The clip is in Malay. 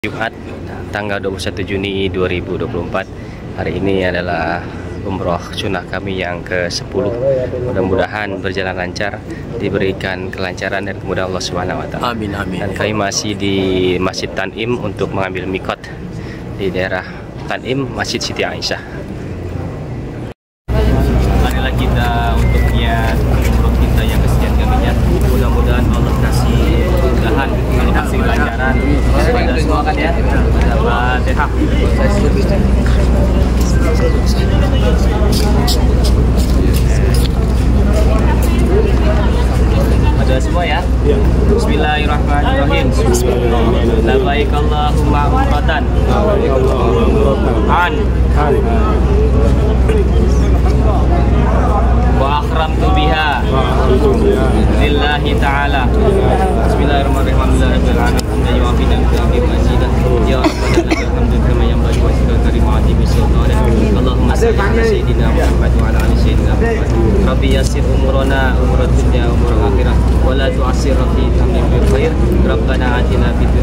Jumat tanggal 21 Juni 2024. Hari ini adalah umroh sunnah kami yang ke-10. Mudah-mudahan berjalan lancar, diberikan kelancaran dan kemudahan Allah Subhanahu wa taala. Amin amin. Dan kami masih di Masjid Tanim untuk mengambil mikot di daerah Tanim, Masjid Siti Aisyah. Marilah kita untuk niat umroh kita yang kesekian kalinya. Mudah-mudahan Allah kasih kemudahan, Allah kasih kelancaran. Pada semua kan ya. Al-Fatihah. Ada semua ya? Bismillahirrahmanirrahim. Labbaik Allahumma umratan an wa akhramtu biha lillahi ta'ala. Bismillahirrahmanirrahim. Alhamdulillahirabbil alamin. Hamdan yu'afi ni'matahu mazidan. Ya rabbana lakal hamdu kama yanbaghi wa sikal karimati bi sultanik. Allahumma salli ala sayyidina Muhammad wa ala ali sayyidina Muhammad. Rabbi yassir umurana umur dunya umur akhirah wa la tu'assir fi tamim bil khair. Rabbana atina fid